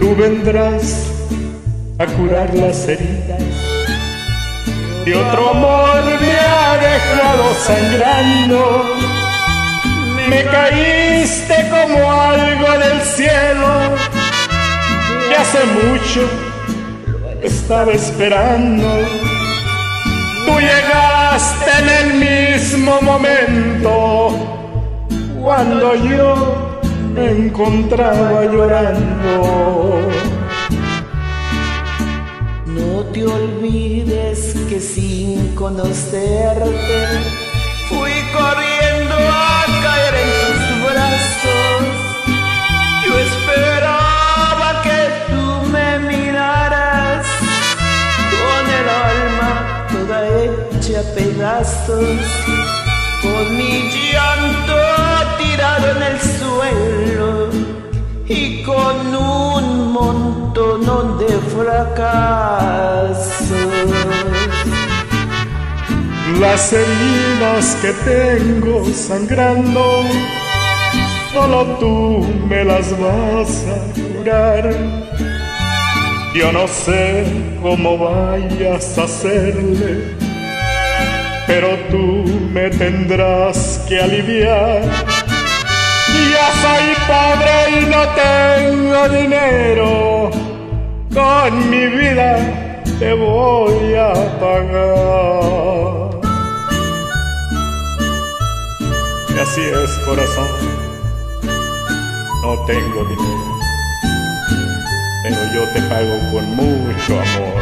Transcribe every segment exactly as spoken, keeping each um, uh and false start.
tú vendrás a curar las heridas de otro amor me ha dejado sangrando. Me caíste como algo del cielo que hace mucho estaba esperando. Tú llegaste en el mismo momento cuando yo me encontraba llorando. No te olvides que sin conocerte fui corriendo a caer en tus brazos. Yo esperaba que tú me miraras con el alma toda hecha a pedazos, con mi llanto tirado en el suelo y con un montón de fracasos. Las heridas que tengo sangrando, solo tú me las vas a curar. Yo no sé cómo vayas a hacerle, pero tú me tendrás que aliviar. Ya soy pobre y no tengo dinero, con mi vida te voy a pagar. Y así es, corazón, no tengo dinero, pero yo te pago con mucho amor.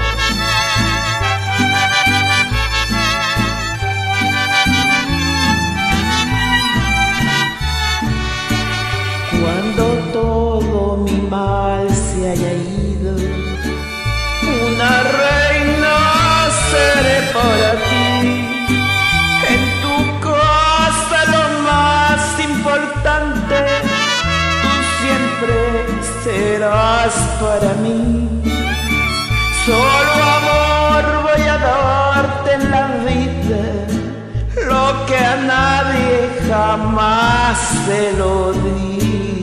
Cuando todo mi mal se haya ido, una reina seré para ti. En tu casa lo más importante, tú siempre serás para mí. Solo amor voy a darte en la vida, lo que a nadie jamás se lo di.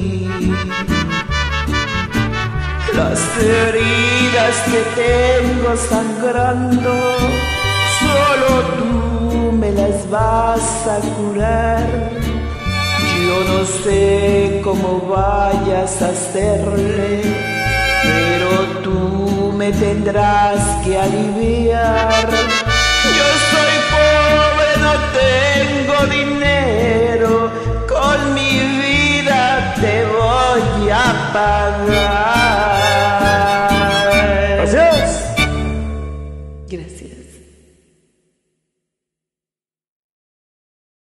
Las heridas que tengo sangrando, solo tú me las vas a curar. Yo no sé cómo vayas a hacerle, pero tú me tendrás que aliviar. Yo soy pobre, no tengo dinero, con mi vida te voy a pagar.